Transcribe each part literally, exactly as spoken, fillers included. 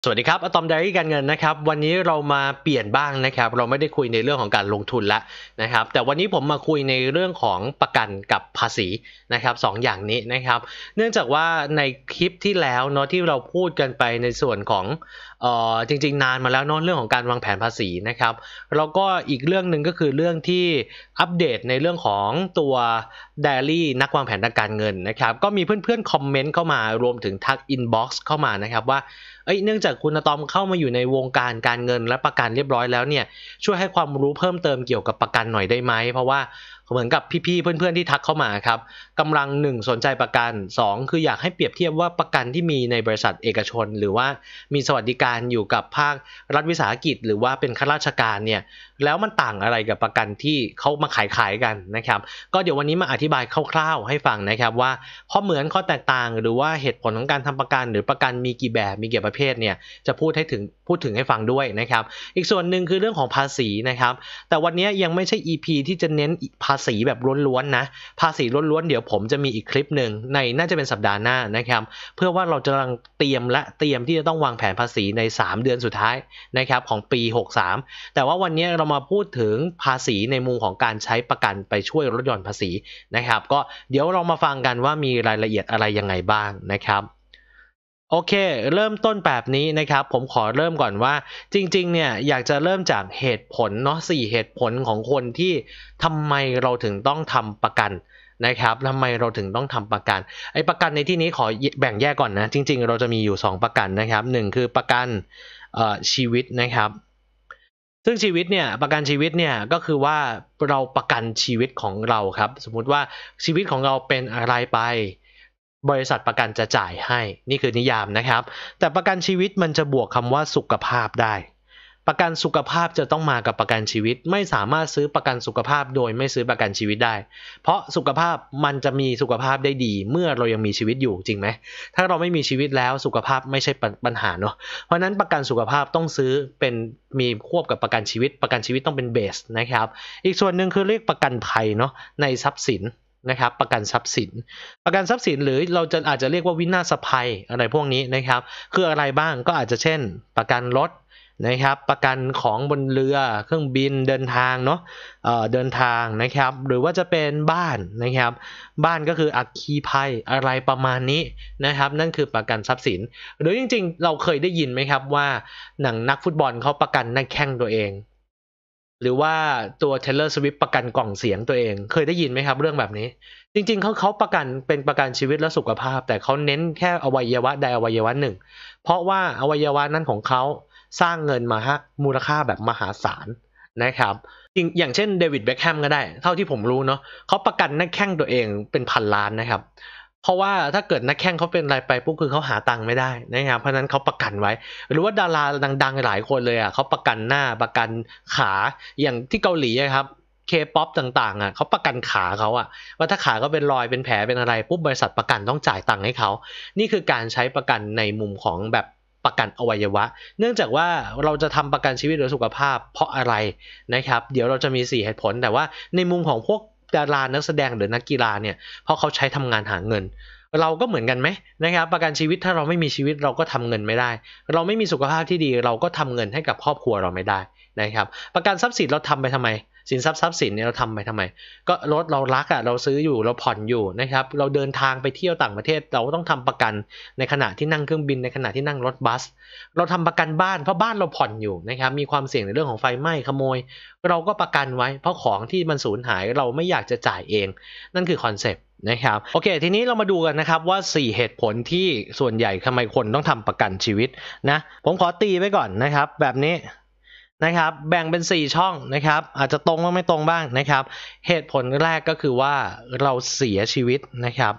สวัสดีครับอะตอมไดอารี่การเงินนะครับวันนี้เรามาเปลี่ยนบ้างนะครับเราไม่ได้คุยในเรื่องของการลงทุนละนะครับแต่วันนี้ผมมาคุยในเรื่องของประกันกับภาษีนะครับสองอย่างนี้นะครับเนื่องจากว่าในคลิปที่แล้วเนาะที่เราพูดกันไปในส่วนของเอ่อจริงๆนานมาแล้วเนาะเรื่องของการวางแผนภาษีนะครับแล้วก็อีกเรื่องหนึ่งก็คือเรื่องที่อัปเดตในเรื่องของตัวไดอารี่นักวางแผนทางการเงินนะครับก็มีเพื่อนๆคอมเมนต์เข้ามารวมถึงทักอินบ็อกซ์เข้ามานะครับว่าเอ้ยเนื่องจากคุณอะตอมเข้ามาอยู่ในวงการการเงินและประกันเรียบร้อยแล้วเนี่ยช่วยให้ความรู้เพิ่มเติมเกี่ยวกับประกันหน่อยได้ไหมเพราะว่าเหมือนกับพี่ๆเพื่อนๆที่ทักเข้ามาครับกำลังหนึ่งสนใจประกันสองคืออยากให้เปรียบเทียบว่าประกันที่มีในบริษัทเอกชนหรือว่ามีสวัสดิการอยู่กับภาครัฐวิสาหกิจหรือว่าเป็นข้าราชการเนี่ยแล้วมันต่างอะไรกับประกันที่เขามาขายขายกันนะครับก็เดี๋ยววันนี้มาอธิบายคร่าวๆให้ฟังนะครับว่าข้อเหมือนข้อแตกต่างหรือว่าเหตุผลของการทำประกันหรือประกันมีกี่แบบมีกี่ประเภทเนี่ยจะพูดให้ถึงพูดถึงให้ฟังด้วยนะครับอีกส่วนหนึ่งคือเรื่องของภาษีนะครับแต่วันนี้ยังไม่ใช่ อี พี ที่จะเน้นภาษีแบบล้วนๆนะภาษีล้วนๆเดี๋ยวผมจะมีอีกคลิปหนึ่งในน่าจะเป็นสัปดาห์หน้านะครับเพื่อว่าเราจะกำลังเตรียมและเตรียมที่จะต้องวางแผนภาษีในสามเดือนสุดท้ายนะครับของปีหกสามแต่ว่าวันนี้เรามาพูดถึงภาษีในมุมของการใช้ประกันไปช่วยลดหย่อนภาษีนะครับก็เดี๋ยวเรามาฟังกันว่ามีรายละเอียดอะไรยังไงบ้างนะครับโอเคเริ่มต้นแบบนี้นะครับผมขอเริ่มก่อนว่าจริงๆเนี่ยอยากจะเริ่มจากเหตุผลเนาะสี่เหตุผลของคนที่ทำไมเราถึงต้องทำประกันนะครับทำไมเราถึงต้องทำประกันไอ้ประกันในที่นี้ขอแบ่งแยกก่อนนะจริงๆเราจะมีอยู่สองประกันนะครับหนึ่งคือประกันชีวิตนะครับซึ่งชีวิตเนี่ยประกันชีวิตเนี่ยก็คือว่าเราประกันชีวิตของเราครับสมมุติว่าชีวิตของเราเป็นอะไรไปบริษัทประกันจะจ่ายให้นี่คือนิยามนะครับแต่ประกันชีวิตมันจะบวกคำว่าสุขภาพได้ประกันสุขภาพจะต้องมากับประกันชีวิตไม่สามารถซื้อประกันสุขภาพโดยไม่ซื้อประกันชีวิตได้เพราะสุขภาพมันจะมีสุขภาพได้ดีเมื่อเรายังมีชีวิตอยู่จริงไหมถ้าเราไม่มีชีวิตแล้วสุขภาพไม่ใช่ปัญหาเนาะเพราะนั้นประกันสุขภาพต้องซื้อเป็นมีควบกับประกันชีวิตประกันชีวิตต้องเป็นเบสนะครับอีกส่วนหนึ่งคือเรียกประกันภัยเนาะในทรัพย์สินนะครับประกันทรัพย์สินประกันทรัพย์สินหรือเราจะอาจจะเรียกว่าวินาศภัยอะไรพวกนี้นะครับคืออะไรบ้างก็อาจจะเช่นประกันรถนะครับประกันของบนเรือเครื่องบินเดินทางเนาะเอ่อเดินทางนะครับหรือว่าจะเป็นบ้านนะครับบ้านก็คืออัคคีภัยอะไรประมาณนี้นะครับนั่นคือประกันทรัพย์สินหรือจริงๆเราเคยได้ยินไหมครับว่าหนังนักฟุตบอลเขาประกันหน้าแข้งตัวเองหรือว่าตัว Taylor Swift ประกันกล่องเสียงตัวเองเคยได้ยินไหมครับเรื่องแบบนี้จริงๆเขาเขาประกันเป็นประกันชีวิตและสุขภาพแต่เขาเน้นแค่อวัยวะใดอวัยวะหนึ่งเพราะว่าอวัยวะนั้นของเขาสร้างเงินมาฮะมูลค่าแบบมหาศาลนะครับจริงอย่างเช่นเดวิดเบ็คแฮมก็ได้เท่าที่ผมรู้เนาะเขาประกันหน้าแข้งตัวเองเป็นพันล้านนะครับเพราะว่าถ้าเกิดนักแข่งเขาเป็นอะไรไปปุ๊บคือเขาหาตังค์ไม่ได้นะครับเพราะนั้นเขาประกันไว้หรือว่าดาราดังๆหลายคนเลยอ่ะเขาประกันหน้าประกันขาอย่างที่เกาหลีครับเคป๊อปต่างๆอ่ะเขาประกันขาเขาอ่ะว่าถ้าขาเขาเป็นรอยเป็นแผลเป็นอะไรปุ๊บบริษัทประกันต้องจ่ายตังค์ให้เขานี่คือการใช้ประกันในมุมของแบบประกันอวัยวะเนื่องจากว่าเราจะทำประกันชีวิตหรือสุขภาพเพราะอะไรนะครับเดี๋ยวเราจะมีสี่เหตุผลแต่ว่าในมุมของพวกดารานักแสดงหรือนักกีฬาเนี่ยเพราะเขาใช้ทำงานหาเงินเราก็เหมือนกันไหมนะครับประกันชีวิตถ้าเราไม่มีชีวิตเราก็ทำเงินไม่ได้เราไม่มีสุขภาพที่ดีเราก็ทำเงินให้กับครอบครัวเราไม่ได้นะครับประกันทรัพย์สินเราทำไปทำไมสินทรัพย์ทรัพย์สินเนี่ยเราทำไปทำไมก็รถเรารักอ่ะเราซื้ออยู่เราผ่อนอยู่นะครับเราเดินทางไปเที่ยวต่างประเทศเราก็ต้องทำประกันในขณะที่นั่งเครื่องบินในขณะที่นั่งรถบัสเราทำประกันบ้านเพราะบ้านเราผ่อนอยู่นะครับมีความเสี่ยงในเรื่องของไฟไหม้ขโมยเราก็ประกันไว้เพราะของที่มันสูญหายเราไม่อยากจะจ่ายเองนั่นคือคอนเซปต์นะครับโอเคทีนี้เรามาดูกันนะครับว่าสี่เหตุผลที่ส่วนใหญ่ทำไมคนต้องทำประกันชีวิตนะผมขอตีไว้ก่อนนะครับแบบนี้นะครับแบ่งเป็นสี่ช่องนะครับอาจจะตรงบ้างไม่ตรงบ้างนะครับเหตุผลแรกก็คือว่าเราเสียชีวิตนะครับ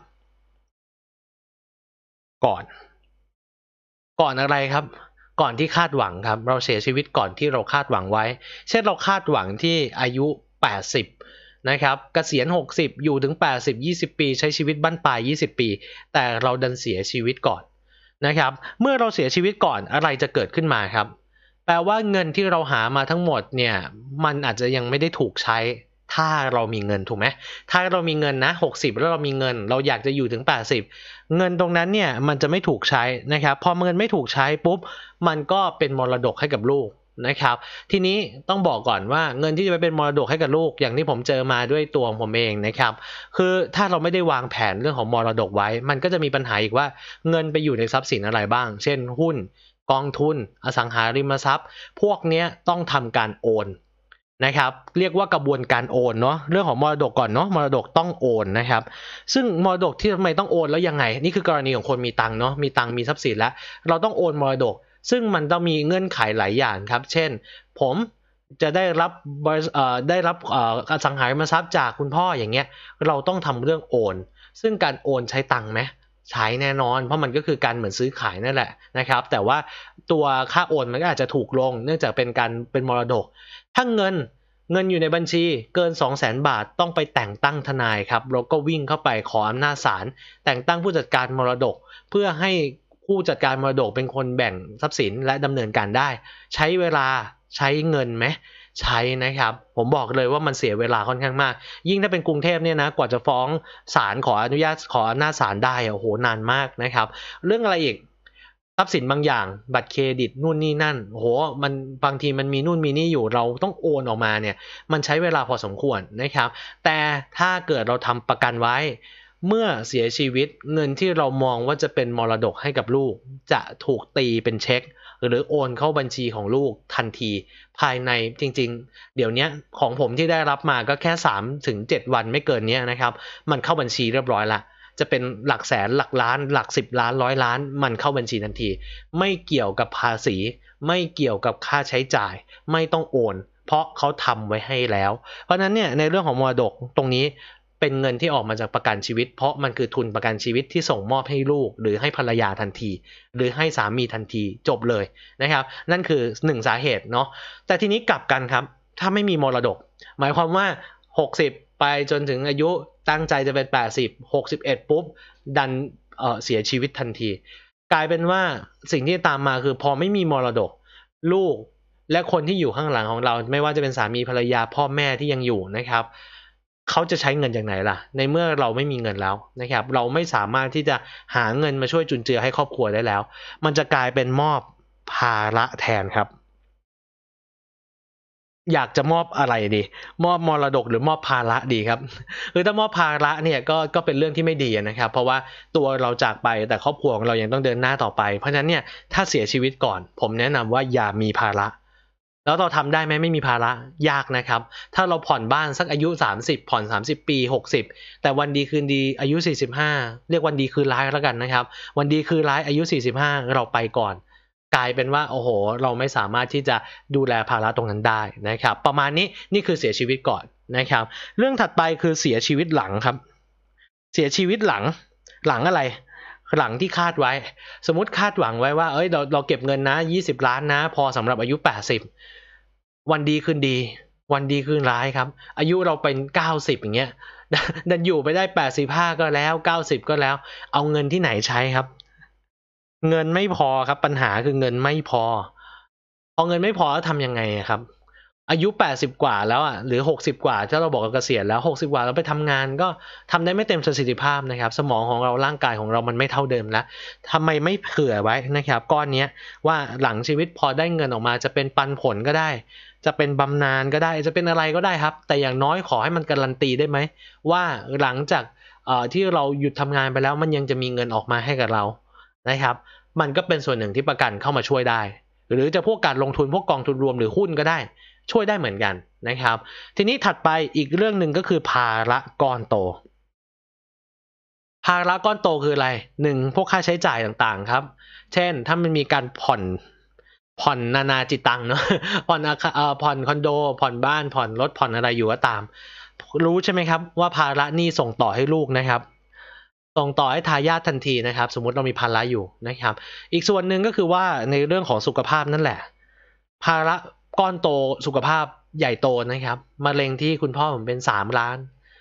ก่อนก่อนอะไรครับก่อนที่คาดหวังครับเราเสียชีวิตก่อนที่เราคาดหวังไว้เช่นเราคาดหวังที่อายุแปดสิบนะครับเกษียณหกสิบอยู่ถึงแปดสิบ ยี่สิบปีใช้ชีวิตบั้นปลายยี่สิบปีแต่เราดันเสียชีวิตก่อนนะครับเมื่อเราเสียชีวิตก่อนอะไรจะเกิดขึ้นมาครับแปลว่าเงินที่เราหามาทั้งหมดเนี่ยมันอาจจะยังไม่ได้ถูกใช้ถ้าเรามีเงินถูกไหมถ้าเรามีเงินนะหกสิบแล้วเรามีเงินเราอยากจะอยู่ถึงแปดสิบเงินตรงนั้นเนี่ยมันจะไม่ถูกใช้นะครับพอเงินไม่ถูกใช้ปุ๊บมันก็เป็นมรดกให้กับลูกนะครับทีนี้ต้องบอกก่อนว่าเงินที่จะไปเป็นมรดกให้กับลูกอย่างที่ผมเจอมาด้วยตัวของผมเองนะครับคือถ้าเราไม่ได้วางแผนเรื่องของมรดกไว้มันก็จะมีปัญหาอีกว่าเงินไปอยู่ในทรัพย์สินอะไรบ้างเช่นหุ้นกองทุนอสังหาริมทรัพย์พวกนี้ต้องทำการโอนนะครับเรียกว่ากระบวนการโอนเนาะเรื่องของมรดกก่อนเนาะมรดกต้องโอนนะครับซึ่งมรดกที่ทำไมต้องโอนแล้วยังไงนี่คือกรณีของคนมีตังค์เนาะมีตังค์มีทรัพย์สินแล้วเราต้องโอนมรดกซึ่งมันต้องมีเงื่อนไขหลายอย่างครับเช่นผมจะได้รับได้รับอสังหาริมทรัพย์จากคุณพ่ออย่างเงี้ยเราต้องทำเรื่องโอนซึ่งการโอนใช้ตังค์ไหมใช้แน่นอนเพราะมันก็คือการเหมือนซื้อขายนั่นแหละนะครับแต่ว่าตัวค่าโอนมันก็อาจจะถูกลงเนื่องจากเป็นการเป็นมรดกถ้าเงินเงินอยู่ในบัญชีเกิน สองแสน บาทต้องไปแต่งตั้งทนายครับแล้วก็วิ่งเข้าไปขออำนาจศาลแต่งตั้งผู้จัดการมรดกเพื่อให้ผู้จัดการมรดกเป็นคนแบ่งทรัพย์สินและดำเนินการได้ใช้เวลาใช้เงินไหมใช้นะครับผมบอกเลยว่ามันเสียเวลาค่อนข้างมากยิ่งถ้าเป็นกรุงเทพเนี่ยนะกว่าจะฟ้องศาลขออนุญาตขออำนาจศาลได้โอ้โหนานมากนะครับเรื่องอะไรอีกทรัพย์สินบางอย่างบัตรเครดิตนู่นนี่นั่นโอ้โหมันบางทีมันมีนู่นมีนี่อยู่เราต้องโอนออกมาเนี่ยมันใช้เวลาพอสมควรนะครับแต่ถ้าเกิดเราทำประกันไว้เมื่อเสียชีวิตเงินที่เรามองว่าจะเป็นมรดกให้กับลูกจะถูกตีเป็นเช็คหรือโอนเข้าบัญชีของลูกทันทีภายในจริงๆเดี๋ยวนี้ของผมที่ได้รับมาก็แค่สามถึงเจ็ดวันไม่เกินนี้นะครับมันเข้าบัญชีเรียบร้อยละจะเป็นหลักแสนหลักล้านหลักสิบล้านร้อยล้านมันเข้าบัญชีทันทีไม่เกี่ยวกับภาษีไม่เกี่ยวกับค่าใช้จ่ายไม่ต้องโอนเพราะเขาทำไว้ให้แล้วเพราะนั้นเนี่ยในเรื่องของมรดกตรงนี้เป็นเงินที่ออกมาจากประกันชีวิตเพราะมันคือทุนประกันชีวิตที่ส่งมอบให้ลูกหรือให้ภรรยาทันทีหรือให้สามีทันทีจบเลยนะครับนั่นคือหนึ่งสาเหตุเนาะแต่ทีนี้กลับกันครับถ้าไม่มีมรดกหมายความว่าหกสิบไปจนถึงอายุตั้งใจจะเป็นแปดสิบ หกสิบเอ็ดปุ๊บดันเอ่อเสียชีวิตทันทีกลายเป็นว่าสิ่งที่ตามมาคือพอไม่มีมรดกลูกและคนที่อยู่ข้างหลังของเราไม่ว่าจะเป็นสามีภรรยาพ่อแม่ที่ยังอยู่นะครับเขาจะใช้เงินจากไหนล่ะในเมื่อเราไม่มีเงินแล้วนะครับเราไม่สามารถที่จะหาเงินมาช่วยจุนเจือให้ครอบครัวได้แล้วมันจะกลายเป็นมอบภาระแทนครับอยากจะมอบอะไรดีมอบมรดกหรือมอบภาระดีครับคือถ้ามอบภาระเนี่ยก็ก็เป็นเรื่องที่ไม่ดีนะครับเพราะว่าตัวเราจากไปแต่ครอบครัวของเรายังต้องเดินหน้าต่อไปเพราะฉะนั้นเนี่ยถ้าเสียชีวิตก่อนผมแนะนำว่าอย่ามีภาระแล้วเราทำได้ไหมไม่มีภาระยากนะครับถ้าเราผ่อนบ้านสักอายุสามสิบผ่อนสามสิบปีหกสิบแต่วันดีคืนดีอายุสี่สิบห้าเรียกวันดีคืนร้ายแล้วกันนะครับวันดีคืนร้ายอายุสี่สิบห้าเราไปก่อนกลายเป็นว่าโอ้โหเราไม่สามารถที่จะดูแลภาระตรงนั้นได้นะครับประมาณนี้นี่คือเสียชีวิตก่อนนะครับเรื่องถัดไปคือเสียชีวิตหลังครับเสียชีวิตหลังหลังอะไรหลังที่คาดไว้สมมติคาดหวังไว้ว่าเอ้ยเราเราเก็บเงินนะยี่สิบล้านนะพอสำหรับอายุแปดสิบวันดีคืนดีวันดีคืนร้ายครับอายุเราเป็นเก้าสิบอย่างเงี้ยดันอยู่ไปได้แปดสิบห้าก็แล้วเก้าสิบก็แล้วเอาเงินที่ไหนใช้ครับเงินไม่พอครับปัญหาคือเงินไม่พอพอเงินไม่พอแล้วทำยังไงครับอายุแปดสิบกว่าแล้วอ่ะหรือหกสิบกว่าถ้าเราบอกว่าเกษียณแล้วหกสิบกว่าเราไปทำงานก็ทำได้ไม่เต็มประสิทธิภาพนะครับสมองของเราร่างกายของเรามันไม่เท่าเดิมแล้วทำไมไม่เผื่อไว้นะครับก้อนนี้ว่าหลังชีวิตพอได้เงินออกมาจะเป็นปันผลก็ได้จะเป็นบำนาญก็ได้จะเป็นอะไรก็ได้ครับแต่อย่างน้อยขอให้มันการันตีได้ไหมว่าหลังจากที่เราหยุดทำงานไปแล้วมันยังจะมีเงินออกมาให้กับเรานะครับมันก็เป็นส่วนหนึ่งที่ประกันเข้ามาช่วยได้หรือจะพวกการลงทุนพวกกองทุนรวมหรือหุ้นก็ได้ช่วยได้เหมือนกันนะครับทีนี้ถัดไปอีกเรื่องหนึ่งก็คือภาระก้อนโตภาระก้อนโตคืออะไรหนึ่งพวกค่าใช้จ่ายต่างๆครับเช่นถ้ามันมีการผ่อนผ่อนนานาจิตตังเนาะผ่อนเอ่อผ่อนคอนโดผ่อนบ้านผ่อนรถผ่อนอะไรอยู่ก็ตามรู้ใช่ไหมครับว่าภาระหนี้ส่งต่อให้ลูกนะครับส่งต่อให้ทายาททันทีนะครับสมมุติเรามีภาระอยู่นะครับอีกส่วนหนึ่งก็คือว่าในเรื่องของสุขภาพนั่นแหละภาระก้อนโตสุขภาพใหญ่โตนะครับมะเร็งที่คุณพ่อผมเป็นสามล้าน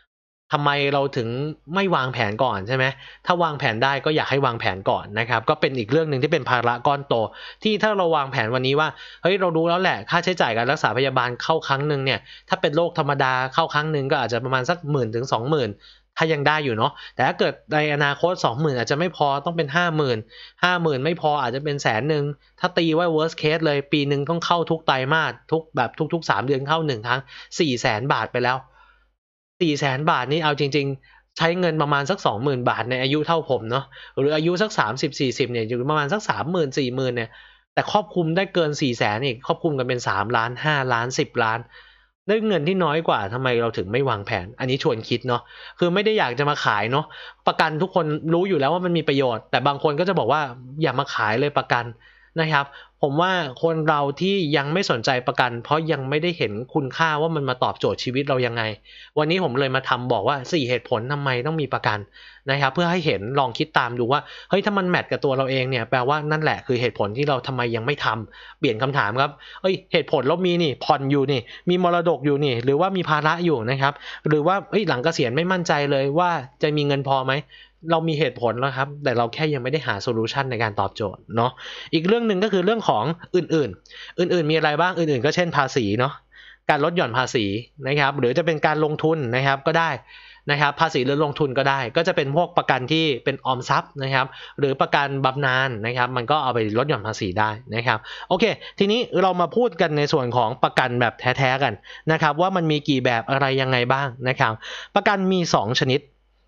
ทำไมเราถึงไม่วางแผนก่อนใช่ไหมถ้าวางแผนได้ก็อยากให้วางแผนก่อนนะครับก็เป็นอีกเรื่องหนึ่งที่เป็นภาระก้อนโตที่ถ้าเราวางแผนวันนี้ว่าเฮ้ยเรารู้แล้วแหละค่าใช้จ่ายการรักษาพยาบาลเข้าครั้งหนึ่งเนี่ยถ้าเป็นโรคธรรมดาเข้าครั้งหนึ่งก็อาจจะประมาณสักหมื่นถึงสองหมื่นถ้ายังได้อยู่เนาะแต่ถ้าเกิดในอนาคต สองหมื่น อาจจะไม่พอต้องเป็น ห้าหมื่น ห้าหมื่น ไม่พออาจจะเป็นแสนหนึ่งถ้าตีว่า worst case เลยปีหนึ่งต้องเข้าทุกไตรมาสทุกแบบทุกๆสามเดือนเข้าหนึ่งครั้ง สี่แสน บาทไปแล้ว สี่แสน บาทนี่เอาจริงๆใช้เงินประมาณสัก สองหมื่น บาทในอายุเท่าผมเนาะหรืออายุสักสามสิบ สี่สิบเนี่ยอยู่ประมาณสัก สามหมื่น สี่หมื่นเนี่ยแต่ครอบคลุมได้เกิน สี่แสน อีกครอบคลุมกันเป็นสามล้าน ห้าล้าน สิบล้านได้เงินที่น้อยกว่าทำไมเราถึงไม่วางแผนอันนี้ชวนคิดเนาะคือไม่ได้อยากจะมาขายเนาะประกันทุกคนรู้อยู่แล้วว่ามันมีประโยชน์แต่บางคนก็จะบอกว่าอย่ามาขายเลยประกันนะครับผมว่าคนเราที่ยังไม่สนใจประกันเพราะยังไม่ได้เห็นคุณค่าว่ามันมาตอบโจทย์ชีวิตเรายังไงวันนี้ผมเลยมาทำบอกว่าสี่เหตุผลทำไมต้องมีประกันนะครับเพื่อให้เห็นลองคิดตามดูว่าเฮ้ยถ้ามันแมทกับตัวเราเองเนี่ยแปลว่านั่นแหละคือเหตุผลที่เราทำไมยังไม่ทำเปลี่ยนคำถามครับเอ้ยเหตุผลเรามีนี่ผ่อนอยู่นี่มีมรดกอยู่นี่หรือว่ามีภาระอยู่นะครับหรือว่าเอ้ยหลังเกษียณไม่มั่นใจเลยว่าจะมีเงินพอไหมเรามีเหตุผลแล้วครับแต่เราแค่ยังไม่ได้หาโซลูชันในการตอบโจทย์เนาะอีกเรื่องหนึ่งก็คือเรื่องของอื่นๆอื่นๆมีอะไรบ้างอื่นๆก็เช่นภาษีเนาะการลดหย่อนภาษีนะครับหรือจะเป็นการลงทุนนะครับก็ได้นะครับภาษีหรือลงทุนก็ได้ก็จะเป็นพวกประกันที่เป็นออมทรัพย์นะครับหรือประกันบำนาญนะครับมันก็เอาไปลดหย่อนภาษีได้นะครับโอเคทีนี้เรามาพูดกันในส่วนของประกันแบบแท้ๆกันนะครับว่ามันมีกี่แบบอะไรยังไงบ้างนะครับประกันมีสองชนิด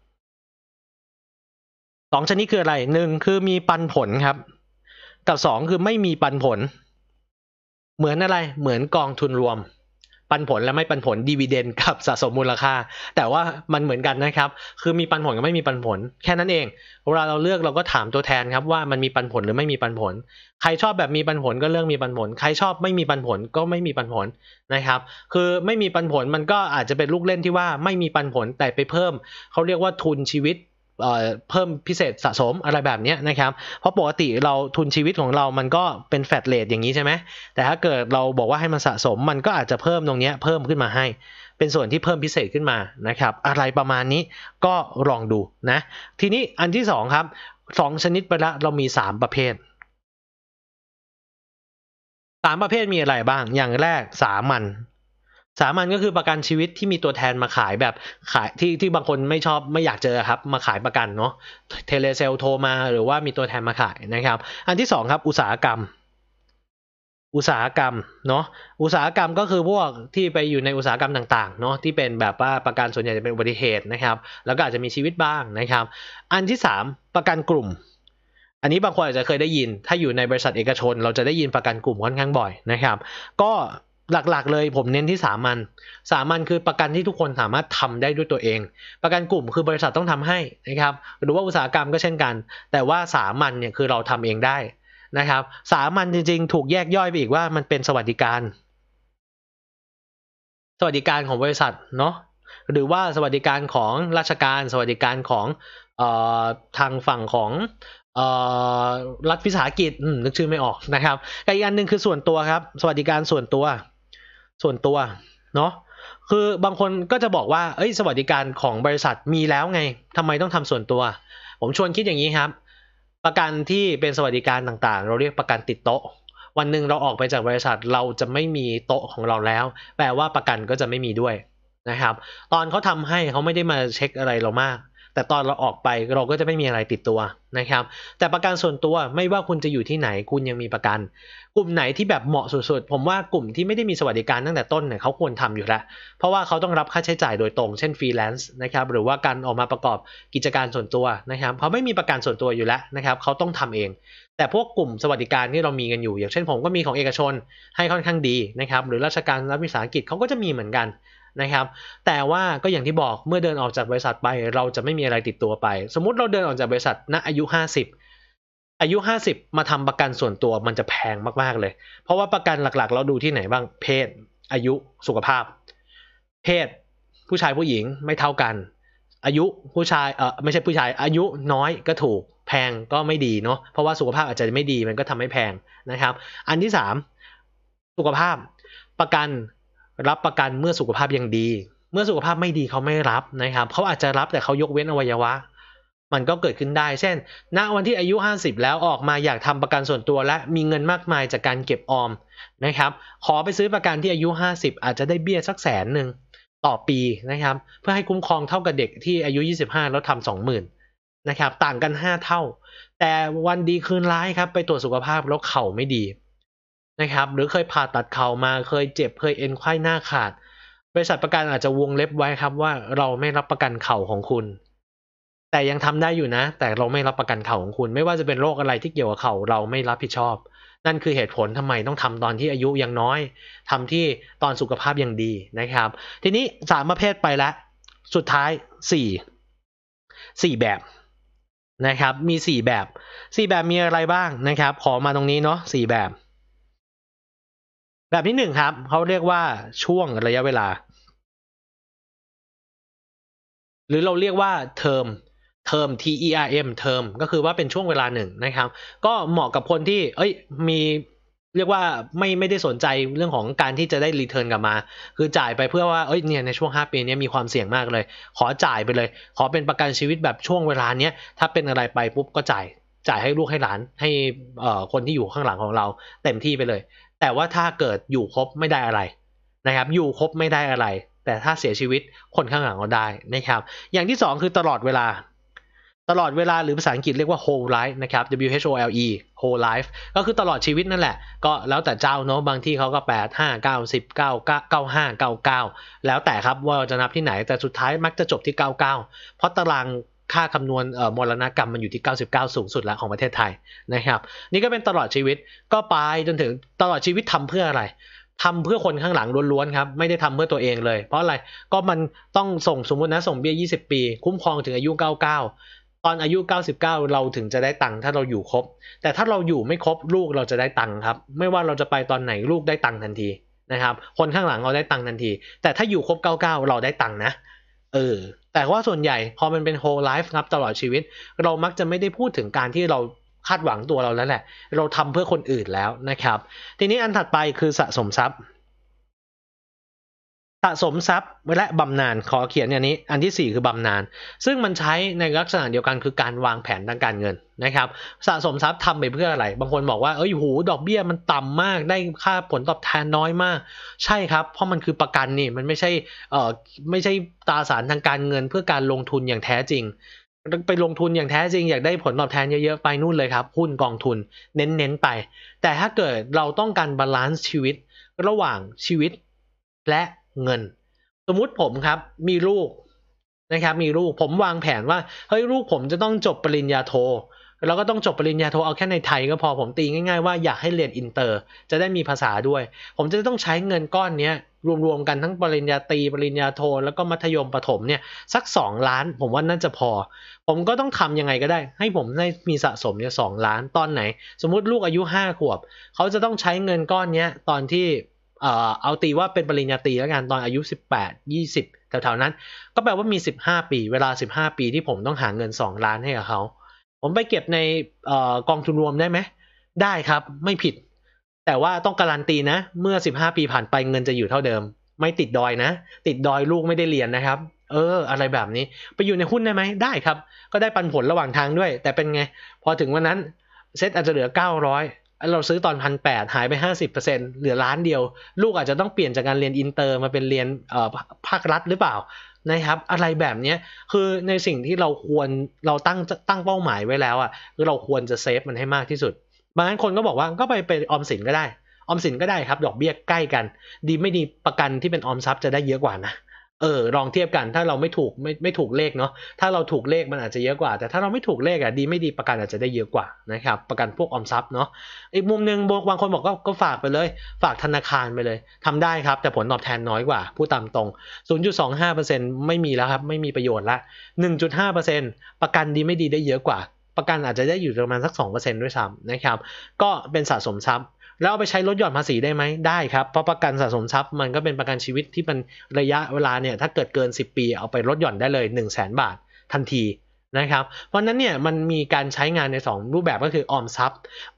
สองชนิดคืออะไรหนึ่งคือมีปันผลครับกับสองคือไม่มีปันผลเหมือนอะไรเหมือนกองทุนรวมปันผลและไม่ปันผลดีวิเดนกับสะสมมูลค่าแต่ว่ามันเหมือนกันนะครับคือมีปันผลกับไม่มีปันผลแค่นั้นเองเวลาเราเลือกเราก็ถามตัวแทนครับว่ามันมีปันผลหรือไม่มีปันผลใครชอบแบบมีปันผลก็เลือกมีปันผลใครชอบไม่มีปันผลก็ไม่มีปันผลนะครับคือไม่มีปันผลมันก็อาจจะเป็นลูกเล่นที่ว่าไม่มีปันผลแต่ไปเพิ่มเขาเรียกว่าทุนชีวิตเพิ่มพิเศษสะสมอะไรแบบนี้นะครับเพราะปกติเราทุนชีวิตของเรามันก็เป็นแฟลตเรทอย่างนี้ใช่ไหมแต่ถ้าเกิดเราบอกว่าให้มันสะสมมันก็อาจจะเพิ่มตรงนี้เพิ่มขึ้นมาให้เป็นส่วนที่เพิ่มพิเศษขึ้นมานะครับอะไรประมาณนี้ก็ลองดูนะทีนี้อันที่สองครับสองชนิดไปละเรามีสามประเภทสามประเภทมีอะไรบ้างอย่างแรกสามัญสามัญก็คือประกันชีวิตที่มีตัวแทนมาขายแบบขายที่ที่บางคนไม่ชอบไม่อยากเจอครับมาขายประกันเนาะเทเลเซลโทรมาหรือว่ามีตัวแทนมาขายนะครับอันที่สองครับอุตสาหกรรมอุตสาหกรรมเนาะอุตสาหกรรมก็คือพวกที่ไปอยู่ในอุตสาหกรรมต่างๆเนาะที่เป็นแบบว่าประกันส่วนใหญ่จะเป็นอุบัติเหตุนะครับแล้วก็อาจจะมีชีวิตบ้างนะครับอันที่สามประกันกลุ่มอันนี้บางคนอาจจะเคยได้ยินถ้าอยู่ในบริษัทเอกชนเราจะได้ยินประกันกลุ่มค่อนข้างบ่อยนะครับก็หลักๆเลยผมเน้นที่สามัญสามัญคือประกันที่ทุกคนสามารถทำได้ด้วยตัวเองประกันกลุ่มคือบริษัทต้องทำให้นะครับหรือว่าอุตสาหกรรมก็เช่นกันแต่ว่าสามัญเนี่ยคือเราทำเองได้นะครับสามัญจริงๆถูกแยกย่อยไปอีกว่ามันเป็นสวัสดิการสวัสดิการของบริษัทเนาะหรือว่าสวัสดิการของราชการสวัสดิการของเอ่อทางฝั่งของเอ่อรัฐวิสาหกิจนึกชื่อไม่ออกนะครับอีกอันหนึ่งคือส่วนตัวครับสวัสดิการส่วนตัวส่วนตัวเนาะคือบางคนก็จะบอกว่าเอ้ยสวัสดิการของบริษัทมีแล้วไงทำไมต้องทำส่วนตัวผมชวนคิดอย่างนี้ครับประกันที่เป็นสวัสดิการต่างๆเราเรียกประกันติดโต๊ะวันหนึ่งเราออกไปจากบริษัทเราจะไม่มีโต๊ะของเราแล้วแปลว่าประกันก็จะไม่มีด้วยนะครับตอนเขาทำให้เขาไม่ได้มาเช็คอะไรเรามากแต่ตอนเราออกไปเราก็จะไม่มีอะไรติดตัวนะครับแต่ประกันส่วนตัวไม่ว่าคุณจะอยู่ที่ไหนคุณยังมีประกันกลุ่มไหนที่แบบเหมาะสุดๆผมว่ากลุ่มที่ไม่ได้มีสวัสดิการตั้งแต่ต้นเนี่ยเขาควรทำอยู่แล้วเพราะว่าเขาต้องรับค่าใช้จ่ายโดยตรงเช่นฟรีแลนซ์นะครับหรือว่าการออกมาประกอบกิจการส่วนตัวนะครับเขาไม่มีประกันส่วนตัวอยู่แล้วนะครับเขาต้องทำเองแต่พวกกลุ่มสวัสดิการที่เรามีกันอยู่อย่างเช่นผมก็มีของเอกชนให้ค่อนข้างดีนะครับหรือราชการรัฐวิสาหกิจเขาก็จะมีเหมือนกันนะครับแต่ว่าก็อย่างที่บอกเมื่อเดินออกจากบริษัทไปเราจะไม่มีอะไรติดตัวไปสมมุติเราเดินออกจากบริษัทณอายุห้าสิบอายุห้าสิบมาทำประกันส่วนตัวมันจะแพงมากๆเลยเพราะว่าประกันหลักๆเราดูที่ไหนบ้างเพศอายุสุขภาพเพศผู้ชายผู้หญิงไม่เท่ากันอายุผู้ชายเออไม่ใช่ผู้ชายอายุน้อยก็ถูกแพงก็ไม่ดีเนาะเพราะว่าสุขภาพอาจจะไม่ดีมันก็ทำให้แพงนะครับอันที่สามสุขภาพประกันรับประกันเมื่อสุขภาพยังดีเมื่อสุขภาพไม่ดีเขาไม่รับนะครับเขาอาจจะรับแต่เขายกเว้นอวัยวะมันก็เกิดขึ้นได้เช่นณวันที่อายุห้าสิบแล้วออกมาอยากทำประกันส่วนตัวและมีเงินมากมายจากการเก็บออมนะครับขอไปซื้อประกันที่อายุห้าสิบอาจจะได้เบี้ยสักแสนหนึ่งต่อปีนะครับเพื่อให้คุ้มครองเท่ากับเด็กที่อายุยี่สิบห้าแล้วทำ สองหมื่น นะครับต่างกันห้าเท่าแต่วันดีคืนร้ายครับไปตรวจสุขภาพแล้วเข่าไม่ดีนะครับหรือเคยผ่าตัดเข่ามาเคยเจ็บเคยเอ็นไขว้หน้าขาดบริษัทประกันอาจจะวงเล็บไว้ครับว่าเราไม่รับประกันเข่าของคุณแต่ยังทำได้อยู่นะแต่เราไม่รับประกันเข่าของคุณไม่ว่าจะเป็นโรคอะไรที่เกี่ยวกับเข่าเราไม่รับผิดชอบนั่นคือเหตุผลทำไมต้องทำตอนที่อายุยังน้อยทำที่ตอนสุขภาพยังดีนะครับทีนี้สามประเภทไปแล้วสุดท้ายสี่สี่แบบนะครับมีสี่แบบสี่แบบมีอะไรบ้างนะครับขอมาตรงนี้เนาะสี่แบบแบบที่หนึ่งครับเขาเรียกว่าช่วงระยะเวลาหรือเราเรียกว่าเทอมเทอม T E R M เทอมก็คือว่าเป็นช่วงเวลาหนึ่งนะครับก็เหมาะกับคนที่เอ้ยมีเรียกว่าไม่ไม่ได้สนใจเรื่องของการที่จะได้รีเทิร์นกลับมาคือจ่ายไปเพื่อว่าเอ้ยเนี่ยในช่วงห้าปีนี้มีความเสี่ยงมากเลยขอจ่ายไปเลยขอเป็นประกันชีวิตแบบช่วงเวลาเนี้ยถ้าเป็นอะไรไปปุ๊บก็จ่ายจ่ายให้ลูกให้หลานให้เอ่อคนที่อยู่ข้างหลังของเราเต็มที่ไปเลยแต่ว่าถ้าเกิดอยู่ครบไม่ได้อะไรนะครับอยู่ครบไม่ได้อะไรแต่ถ้าเสียชีวิตคนข้างหลังเราได้นะครับอย่างที่สองคือตลอดเวลาตลอดเวลาหรือภาษาอังกฤษเรียกว่า whole life นะครับ W H O L E whole life ก็คือตลอดชีวิตนั่นแหละก็แล้วแต่เจ้าเนาะบางที่เขาก็แปด ห้า เก้า สิบ เก้า เก้า ห้า เก้า เก้าแล้วแต่ครับว่าจะนับที่ไหนแต่สุดท้ายมักจะจบที่เก้าสิบเก้าเพราะตารางค่าคำนวณเอ่อมรณกรรมมันอยู่ที่เก้าสิบเก้าสูงสุดแล้วของประเทศไทยนะครับนี่ก็เป็นตลอดชีวิตก็ไปจนถึงตลอดชีวิตทำเพื่ออะไรทำเพื่อคนข้างหลังล้วนๆครับไม่ได้ทำเพื่อตัวเองเลยเพราะอะไรก็มันต้องส่งสมมุตินะส่งเบี้ยยี่สิบปีคุ้มครองถึงอายุเก้าสิบเก้าตอนอายุเก้าสิบเก้าเราถึงจะได้ตังค์ถ้าเราอยู่ครบแต่ถ้าเราอยู่ไม่ครบลูกเราจะได้ตังค์ครับไม่ว่าเราจะไปตอนไหนลูกได้ตังค์ทันทีนะครับคนข้างหลังเราได้ตังค์ทันทีแต่ถ้าอยู่ครบเก้าสิบเก้าเราได้ตังค์นะเออแต่ว่าส่วนใหญ่พอมันเป็น whole life ครับตลอดชีวิตเรามักจะไม่ได้พูดถึงการที่เราคาดหวังตัวเราแล้วแหละเราทำเพื่อคนอื่นแล้วนะครับทีนี้อันถัดไปคือสะสมทรัพย์สะสมทรัพย์และบำนาญขอเขียนอย่างนี้อันที่สี่คือบำนาญซึ่งมันใช้ในลักษณะเดียวกันคือการวางแผนทางการเงินนะครับสะสมทรัพย์ทำไปเพื่ออะไรบางคนบอกว่าเอ้ยหูดอกเบี้ยมันต่ำมากได้ค่าผลตอบแทนน้อยมากใช่ครับเพราะมันคือประกันนี่มันไม่ใช่เอ่อไม่ใช่ตราสารทางการเงินเพื่อการลงทุนอย่างแท้จริงไปลงทุนอย่างแท้จริงอยากได้ผลตอบแทนเยอะๆไปนู่นเลยครับหุ้นกองทุนเน้นๆไปแต่ถ้าเกิดเราต้องการบาลานซ์ชีวิตระหว่างชีวิตและเงินสมมุติผมครับมีลูกนะครับมีลูกผมวางแผนว่าเฮ้ยลูกผมจะต้องจบปริญญาโทแล้วก็ต้องจบปริญญาโทเอาแค่ในไทยก็พอผมตีง่ายๆว่าอยากให้เรียนอินเตอร์จะได้มีภาษาด้วยผมจะต้องใช้เงินก้อนนี้รวมๆกันทั้งปริญญาตรีปริญญาโทแล้วก็มัธยมประถมเนี่ยสักสองล้านผมว่าน่าจะพอผมก็ต้องทำยังไงก็ได้ให้ผมได้มีสะสมเนี่ยสองล้านตอนไหนสมมุติลูกอายุห้าขวบเขาจะต้องใช้เงินก้อนนี้ตอนที่เอ่อเอาตีว่าเป็นปริญญาตรีแล้วกันตอนอายุสิบแปด ยี่สิบแถวๆนั้นก็แปลว่ามีสิบห้าปีเวลาสิบห้าปีที่ผมต้องหาเงินสองล้านให้กับเขาผมไปเก็บในเอ่อกองทุนรวมได้ไหมได้ครับไม่ผิดแต่ว่าต้องการันตีนะเมื่อสิบห้าปีผ่านไปเงินจะอยู่เท่าเดิมไม่ติดดอยนะติดดอยลูกไม่ได้เรียนนะครับเอออะไรแบบนี้ไปอยู่ในหุ้นได้ไหมได้ครับก็ได้ปันผลระหว่างทางด้วยแต่เป็นไงพอถึงวันนั้นเซ็ตอาจจะเหลือเก้าร้อยเราซื้อตอน หนึ่งพันแปดร้อย หายไป ห้าสิบเปอร์เซ็นต์ เหลือล้านเดียวลูกอาจจะต้องเปลี่ยนจากการเรียนอินเตอร์มาเป็นเรียนเอ่อภาครัฐหรือเปล่านะครับอะไรแบบนี้คือในสิ่งที่เราควรเราตั้งตั้งเป้าหมายไว้แล้วอ่ะคือเราควรจะเซฟมันให้มากที่สุดบางคนก็บอกว่าก็ไปเป็นออมสินก็ได้ออมสินก็ได้ครับดอกเบี้ยใกล้กันดีไม่ดีประกันที่เป็นออมทรัพย์จะได้เยอะกว่านะเออลองเทียบกันถ้าเราไม่ถูกไม่ไม่ถูกเลขเนาะถ้าเราถูกเลขมันอาจจะเยอะกว่าแต่ถ้าเราไม่ถูกเลขอ่ะดีไม่ดีประกันอาจจะได้เยอะกว่านะครับประกันพวกออมทรัพย์เนาะอีกมุมนึงบางคนบอกก็ก็ฝากไปเลยฝากธนาคารไปเลยทำได้ครับแต่ผลตอบแทนน้อยกว่าพูดตามตรง ศูนย์จุดสองห้าเปอร์เซ็นต์ ไม่มีแล้วครับไม่มีประโยชน์ละ หนึ่งจุดห้าเปอร์เซ็นต์ ประกันดีไม่ดีได้เยอะกว่าประกันอาจจะได้อยู่ประมาณสัก สองเปอร์เซ็นต์ ด้วยซ้ำนะครับก็เป็นสะสมทรัพย์แล้วเอาไปใช้ลดหย่อนภาษีได้ไหมได้ครับเพราะประกันสะสมทรัพย์มันก็เป็นประกันชีวิตที่มันระยะเวลาเนี่ยถ้าเกิดเกินสิบปีเอาไปลดหย่อนได้เลย หนึ่งแสน บาททันทีนะครับเพราะนั้นเนี่ยมันมีการใช้งานในสองรูปแบบก็คือออมทรัพย์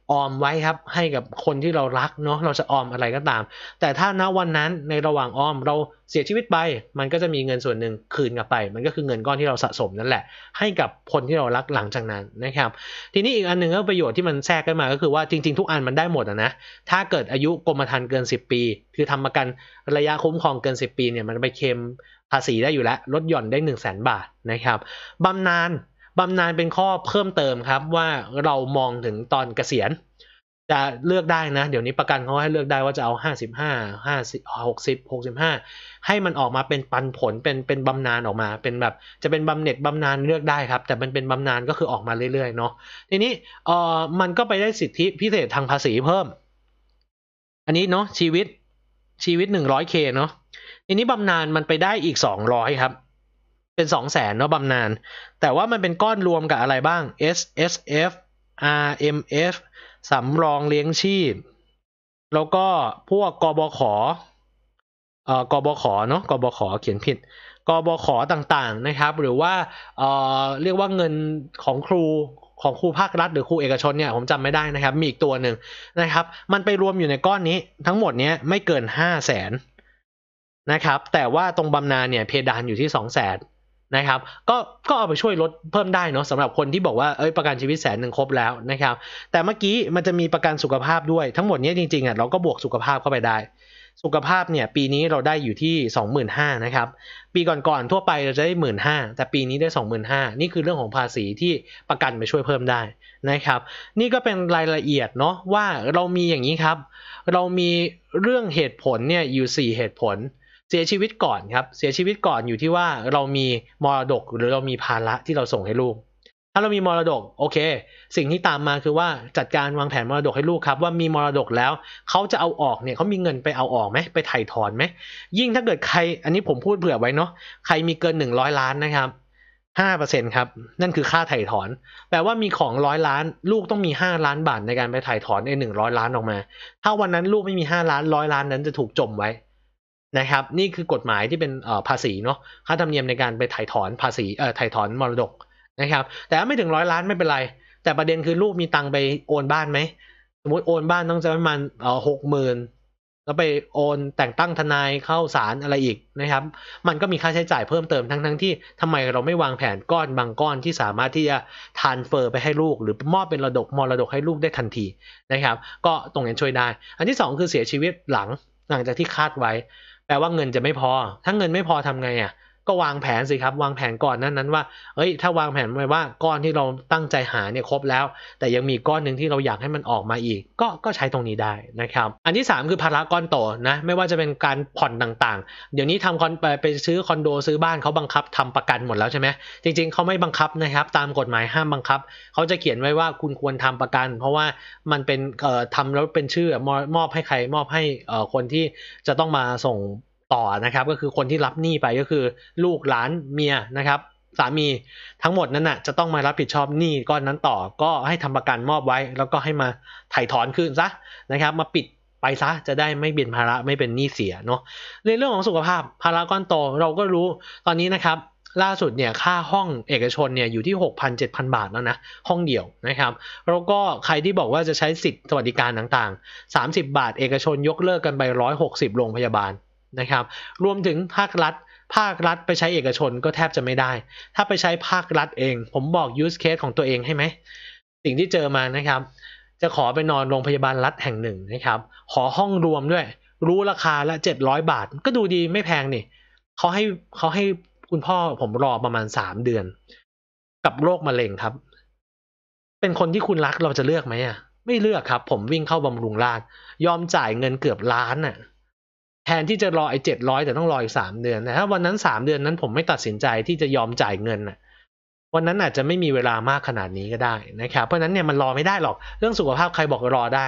ออมไว้ครับให้กับคนที่เรารักเนาะเราจะออมอะไรก็ตามแต่ถ้าณวันนั้นในระหว่างออมเราเสียชีวิตไปมันก็จะมีเงินส่วนหนึ่งคืนกลับไปมันก็คือเงินก้อนที่เราสะสมนั่นแหละให้กับคนที่เรารักหลังจากนั้นนะครับทีนี้อีกอันหนึ่งก็ประโยชน์ที่มันแทรกขึ้นมาก็คือว่าจริงๆทุกอันมันได้หมดนะถ้าเกิดอายุกรมธรรม์เกินสิบปีคือทำประกันระยะคุ้มครองเกินสิบปีเนี่ยมันไปเคลมภาษีได้อยู่แล้วลดหย่อนได้ หนึ่งแสน บาทนะครับบำนาญบำนาญเป็นข้อเพิ่มเติมครับว่าเรามองถึงตอนเกษียณจะเลือกได้นะเดี๋ยวนี้ประกันเขาให้เลือกได้ว่าจะเอาห้าสิบห้า ห้าสิบ หกสิบ หกสิบห้าให้มันออกมาเป็นปันผลเป็นเป็นบำนาญออกมาเป็นแบบจะเป็นบำเหน็จบำนาญเลือกได้ครับแต่มันเป็นบำนาญก็คือออกมาเรื่อยๆเนาะทีนี้เอ่อมันก็ไปได้สิทธิพิเศษทางภาษีเพิ่มอันนี้เนาะชีวิตชีวิต หนึ่งร้อยเค เนาะทีนี้บำนาญมันไปได้อีกสองร้อยครับเป็น สองแสน เนาะบำนาญแต่ว่ามันเป็นก้อนรวมกับอะไรบ้าง เอส เอส เอฟ อาร์ เอ็ม เอฟ สำรองเลี้ยงชีพแล้วก็พวกกบขเอ่อกบขเนาะกบขเขียนผิดกบขต่างๆนะครับหรือว่าเอ่อเรียกว่าเงินของครูของครูภาครัฐหรือครูเอกชนเนี่ยผมจำไม่ได้นะครับมีอีกตัวหนึ่งนะครับมันไปรวมอยู่ในก้อนนี้ทั้งหมดเนี้ยไม่เกินห้าแสนนะครับแต่ว่าตรงบำนาญเนี่ยเพดานอยู่ที่สองแสนนะครับก็ก็เอาไปช่วยลดเพิ่มได้เนาะสำหรับคนที่บอกว่าเอ้ยประกันชีวิตแสนหนึ่งครบแล้วนะครับแต่เมื่อกี้มันจะมีประกันสุขภาพด้วยทั้งหมดนี้จริงๆอ่ะเราก็บวกสุขภาพเข้าไปได้สุขภาพเนี่ยปีนี้เราได้อยู่ที่ สองหมื่นห้าพัน นะครับปีก่อนๆทั่วไปเราจะได้ หนึ่งหมื่นห้าพัน แต่ปีนี้ได้ สองหมื่นห้าพัน นี่คือเรื่องของภาษีที่ประกันไปช่วยเพิ่มได้นะครับนี่ก็เป็นรายละเอียดเนาะว่าเรามีอย่างนี้ครับเรามีเรื่องเหตุผลเนี่ยอยู่สี่เหตุผลเสียชีวิตก่อนครับเสียชีวิตก่อนอยู่ที่ว่าเรามีมรดกหรือเรามีภาระที่เราส่งให้ลูกถ้าเรามีมรดกโอเคสิ่งที่ตามมาคือว่าจัดการวางแผนมรดกให้ลูกครับว่ามีมรดกแล้วเขาจะเอาออกเนี่ยเขามีเงินไปเอาออกไหมไปไถ่ถอนไหมยิ่งถ้าเกิดใครอันนี้ผมพูดเผื่อไว้เนาะใครมีเกินหนึ่งร้อยล้านนะครับ ห้าเปอร์เซ็นต์ ครับนั่นคือค่าไถ่ถอนแปลว่ามีของร้อยล้านลูกต้องมีห้าล้านบาทในการไปไถ่ถอนไอ้หนึ่งร้อยล้านออกมาถ้าวันนั้นลูกไม่มีห้าล้านร้อยล้านนั้นจะถูกจมไว้นะครับนี่คือกฎหมายที่เป็นเอ่อภาษีเนาะค่าธรรมเนียมในการไปไถ่ถอนภาษีเอ่อไถ่ถอนมรดกนะครับแต่ถ้าไม่ถึงร้อยล้านไม่เป็นไรแต่ประเด็นคือลูกมีตังค์ไปโอนบ้านไหมสมมติโอนบ้านต้องใช้ประมาณเอ่อหกหมื่นแล้วไปโอนแต่งตั้งทนายเข้าศาลอะไรอีกนะครับมันก็มีค่าใช้จ่ายเพิ่มเติมทั้งทั้งที่ทำไมเราไม่วางแผนก้อนบางก้อนที่สามารถที่จะทรานสเฟอร์ไปให้ลูกหรือมอบเป็นมรดกมรดกให้ลูกได้ทันทีนะครับก็ตรงนี้ช่วยได้อันที่สองคือเสียชีวิตหลังหลังจากที่คาดไว้แปลว่าเงินจะไม่พอถ้าเงินไม่พอทำไงอ่ะก็วางแผนสิครับวางแผนก่อนนั้นนั้นว่าเอ้ยถ้าวางแผนไว้ว่าก้อนที่เราตั้งใจหาเนี่ยครบแล้วแต่ยังมีก้อนหนึ่งที่เราอยากให้มันออกมาอีกก็ก็ใช้ตรงนี้ได้นะครับอันที่สามคือภาระก้อนโตนะไม่ว่าจะเป็นการผ่อนต่างๆเดี๋ยวนี้ทำคอนไปไปซื้อคอนโดซื้อบ้านเขาบังคับทำประกันหมดแล้วใช่ไหมจริงๆเขาไม่บังคับนะครับตามกฎหมายห้ามบังคับเขาจะเขียนไว้ว่าคุณควรทำประกัน เพราะว่ามันเป็นเอ่อทำแล้วเป็นชื่อมอบมอบให้ใครมอบให้เอ่อคนที่จะต้องมาส่งต่อนะครับก็คือคนที่รับหนี้ไปก็คือลูกหลานเมียนะครับสามีทั้งหมดนั้นน่ะจะต้องมารับผิดชอบหนี้ก้อนนั้นต่อก็ให้ทำประกันมอบไว้แล้วก็ให้มาไถ่ถอนคืนซะนะครับมาปิดไปซะจะได้ไม่เป็นภาระไม่เป็นหนี้เสียเนาะในเรื่องของสุขภาพภาระก้อนโตเราก็รู้ตอนนี้นะครับล่าสุดเนี่ยค่าห้องเอกชนเนี่ยอยู่ที่ หกพัน เจ็ดพัน บาทแล้วนะห้องเดี่ยวนะครับแล้วก็ใครที่บอกว่าจะใช้สิทธิสวัสดิการต่างๆสามสิบบาทเอกชนยกเลิกกันไปหนึ่งร้อยหกสิบโรงพยาบาลนะครับรวมถึงภาครัฐภาครัฐไปใช้เอกชนก็แทบจะไม่ได้ถ้าไปใช้ภาครัฐเองผมบอก use case ของตัวเองให้ไหมสิ่งที่เจอมานะครับจะขอไปนอนโรงพยาบาลรัฐแห่งหนึ่งนะครับขอห้องรวมด้วยรู้ราคาละเจ็ดร้อยบาทก็ดูดีไม่แพงนี่เขาให้เขาให้คุณพ่อผมรอประมาณสามเดือนกับโรคมะเร็งครับเป็นคนที่คุณรักเราจะเลือกไหมอ่ะไม่เลือกครับผมวิ่งเข้าบำรุงราษฎร์ยอมจ่ายเงินเกือบล้านอ่ะแทนที่จะรอไอ้เจ็ดร้อยแต่ต้องรออีกสามเดือนแต่ถ้าวันนั้นสามเดือนนั้นผมไม่ตัดสินใจที่จะยอมจ่ายเงินน่ะวันนั้นอาจจะไม่มีเวลามากขนาดนี้ก็ได้นะครับเพราะนั้นเนี่ยมันรอไม่ได้หรอกเรื่องสุขภาพใครบอกรอได้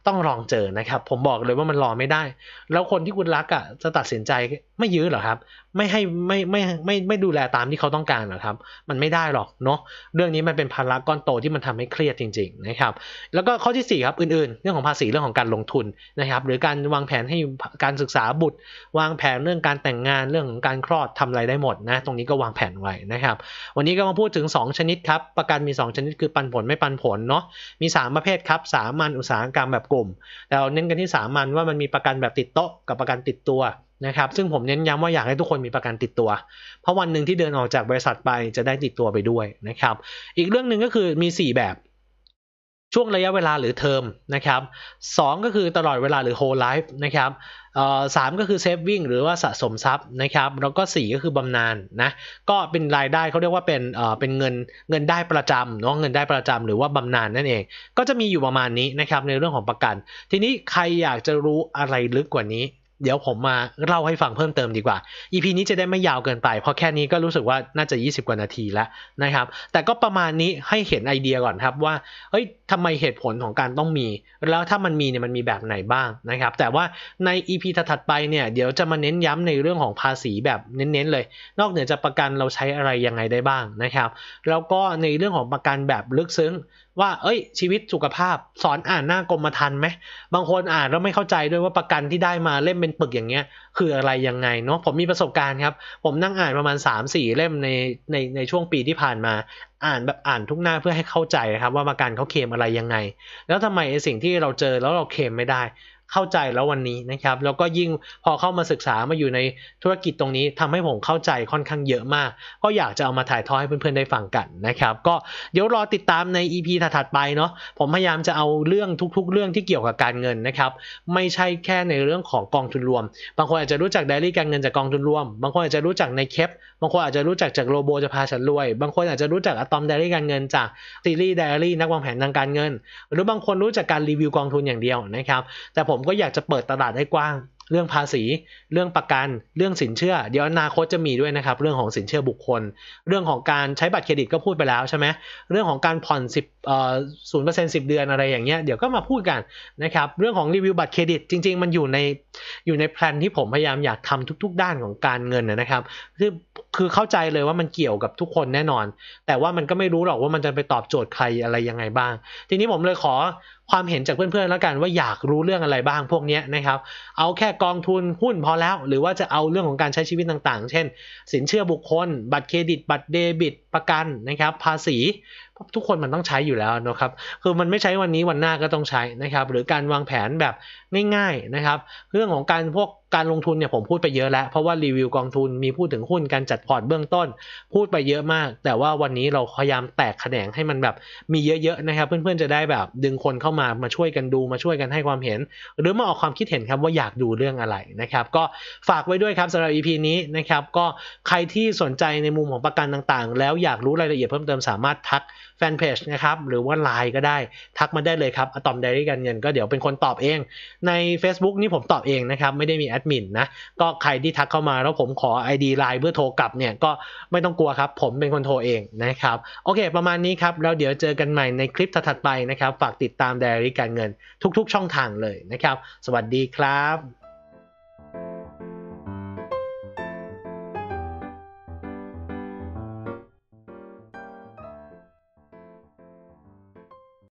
ต้องลองเจอนะครับผมบอกเลยว่ามันรอไม่ได้แล้วคนที่คุณรักอ่ะจะตัดสินใจไม่ยื้อเหรอครับไม่ให้ไม่ไม่ไม่ไม่ดูแลตามที่เขาต้องการเหรอครับมันไม่ได้หรอกเนาะเรื่องนี้มันเป็นภาระก้อนโตที่มันทำให้เครียดจริงๆนะครับแล้วก็ข้อที่สี่ครับอื่นๆเรื่องของภาษีเรื่องของการลงทุนนะครับหรือการวางแผนให้การศึกษาบุตรวางแผนเรื่องการแต่งงานเรื่องของการคลอดทำอะไรได้หมดนะตรงนี้ก็วางแผนไว้นะครับวันนี้ก็มาพูดถึงสองชนิดครับประกันมีสองชนิดคือปันผลไม่ปันผลเนาะมีสามประเภทครับสามัญอุตสาหกรรมแบบกลุ่มแต่เราเน้นกันที่สามัญว่ามันมีประกันแบบติดโต๊ะกับประกันติดตัวนะครับซึ่งผมเน้นย้ำว่าอยากให้ทุกคนมีประกันติดตัวเพราะวันหนึ่งที่เดินออกจากบริษัทไปจะได้ติดตัวไปด้วยนะครับอีกเรื่องหนึ่งก็คือมีสี่แบบช่วงระยะเวลาหรือเทอมนะครับสองก็คือตลอดเวลาหรือ whole life นะครับเอ่อสามก็คือ saving หรือว่าสะสมทรัพย์นะครับแล้วก็สี่ก็คือบำนาญนะก็เป็นรายได้เขาเรียกว่าเป็นเอ่อเป็นเงินเงินได้ประจำเนาะเงินได้ประจำหรือว่าบำนาญนั่นเองก็จะมีอยู่ประมาณนี้นะครับในเรื่องของประกันทีนี้ใครอยากจะรู้อะไรลึกกว่านี้เดี๋ยวผมมาเล่าให้ฟังเพิ่มเติมดีกว่า อี พี นี้จะได้ไม่ยาวเกินไปเพราะแค่นี้ก็รู้สึกว่าน่าจะยี่สิบกว่านาทีแล้วนะครับแต่ก็ประมาณนี้ให้เห็นไอเดียก่อนครับว่าเฮ้ยทำไมเหตุผลของการต้องมีแล้วถ้ามันมีเนี่ยมันมีแบบไหนบ้างนะครับแต่ว่าใน อี พี ถัดไปเนี่ยเดี๋ยวจะมาเน้นย้ำในเรื่องของภาษีแบบเน้นๆเลยนอกเหนือจากประกันเราใช้อะไรยังไงได้บ้างนะครับแล้วก็ในเรื่องของประกันแบบลึกซึ้งว่าเอ้ยชีวิตสุขภาพสอนอ่านหน้ากรมธรรม์ไหมบางคนอ่านแล้วไม่เข้าใจด้วยว่าประกันที่ได้มาเล่มเป็นปึกอย่างเงี้ยคืออะไรยังไงเนาะผมมีประสบการณ์ครับผมนั่งอ่านประมาณ สามสี่ เล่มในในในช่วงปีที่ผ่านมาอ่านแบบอ่านทุกหน้าเพื่อให้เข้าใจครับว่าประกันเขาเคลมอะไรยังไงแล้วทำไมไอ้สิ่งที่เราเจอแล้วเราเคลมไม่ได้เข้าใจแล้ววันนี้นะครับแล้วก็ยิ่งพอเข้ามาศึกษามาอยู่ในธุรกิจตรงนี้ทำให้ผมเข้าใจค่อนข้างเยอะมากก็อยากจะเอามาถ่ายทอดให้เพื่อนๆได้ฟังกันนะครับก็เดี๋ยวรอติดตามใน อี พี ถัดๆไปเนาะผมพยายามจะเอาเรื่องทุกๆเรื่องที่เกี่ยวกับการเงินนะครับไม่ใช่แค่ในเรื่องของกองทุนรวมบางคนอาจจะรู้จักไดอารี่การเงินจากกองทุนรวมบางคนอาจจะรู้จักในเคปบางคนอาจจะรู้จักจากโรโบจะพาฉันรวยบางคนอาจจะรู้จักอะตอมไดอารี่การเงินจากซีรีส์ไดอารี่นักวางแผนทางการเงินหรือบางคนรู้จักการรีวิวกองทุนอย่างเดียวนะครับแต่ผมก็อยากจะเปิดตลาดให้กว้างเรื่องภาษีเรื่องประกันเรื่องสินเชื่อเดี๋ยวอนาคตจะมีด้วยนะครับเรื่องของสินเชื่อบุคคลเรื่องของการใช้บัตรเครดิตก็พูดไปแล้วใช่ไหมเรื่องของการผ่อนสิบเอ่อศูนย์เปอร์เซ็นต์สิบเดือนอะไรอย่างเงี้ยเดี๋ยวก็มาพูดกันนะครับเรื่องของรีวิวบัตรเครดิตจริงๆมันอยู่ในอยู่ในแพลนที่ผมพยายามอยากทำทุกๆด้านของการเงินนะครับคือคือเข้าใจเลยว่ามันเกี่ยวกับทุกคนแน่นอนแต่ว่ามันก็ไม่รู้หรอกว่ามันจะไปตอบโจทย์ใครอะไรยังไงบ้างทีนี้ผมเลยขอความเห็นจากเพื่อนๆแล้วกันว่าอยากรู้เรื่องอะไรบ้างพวกนี้นะครับเอาแค่กองทุนหุ้นพอแล้วหรือว่าจะเอาเรื่องของการใช้ชีวิตต่างๆเช่นสินเชื่อบุคคลบัตรเครดิตบัตรเดบิตประกันนะครับภาษีทุกคนมันต้องใช้อยู่แล้วนะครับคือมันไม่ใช้วันนี้วันหน้าก็ต้องใช้นะครับหรือการวางแผนแบบง่ายๆนะครับเรื่องของการพวกการลงทุนเนี่ยผมพูดไปเยอะแล้วเพราะว่ารีวิวกองทุนมีพูดถึงหุ้นการจัดพอร์ตเบื้องต้นพูดไปเยอะมากแต่ว่าวันนี้เราพยายามแตกแขนงให้มันแบบมีเยอะๆนะครับเพื่อนๆจะได้แบบดึงคนเข้ามามาช่วยกันดูมาช่วยกันให้ความเห็นหรือมาออกความคิดเห็นครับว่าอยากดูเรื่องอะไรนะครับก็ฝากไว้ด้วยครับสำหรับ อี พี นี้นะครับก็ใครที่สนใจในมุมของประกันต่างๆแล้วอยากรู้รายละเอียดเพิ่มเติมสามารถทักแฟนเพจนะครับหรือว่า ไลน์ ก็ได้ทักมาได้เลยครับอะตอมไดอารี่การเงินก็เดี๋ยวเป็นคนตอบเองใน Facebook นี่ผมตอบเองนะครับไม่ได้มีแอดมินนะก็ใครที่ทักเข้ามาแล้วผมขอ ไอ ดี ไลน์ เพื่อโทรกลับเนี่ยก็ไม่ต้องกลัวครับผมเป็นคนโทรเองนะครับโอเคประมาณนี้ครับแล้วเดี๋ยวเจอกันใหม่ในคลิปถัดๆไปนะครับฝากติดตามไดอารี่การเงินทุกๆช่องทางเลยนะครับสวัสดีครับ